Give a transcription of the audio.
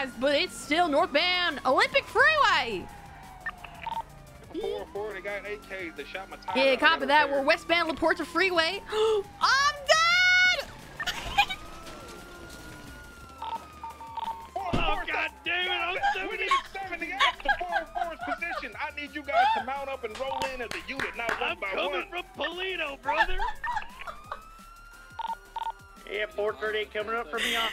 guys, but it's still northbound Olympic Freeway. 404, they got AKs. They shot my tire. Yeah, copy that. We're westbound La Porta Freeway. I'm dead! Oh, God damn it. I'm 77 to get to 404's position. I need you guys to mount up and roll in as a unit, not one by one. I'm coming from Polito, brother. Yeah, 438 coming up for me.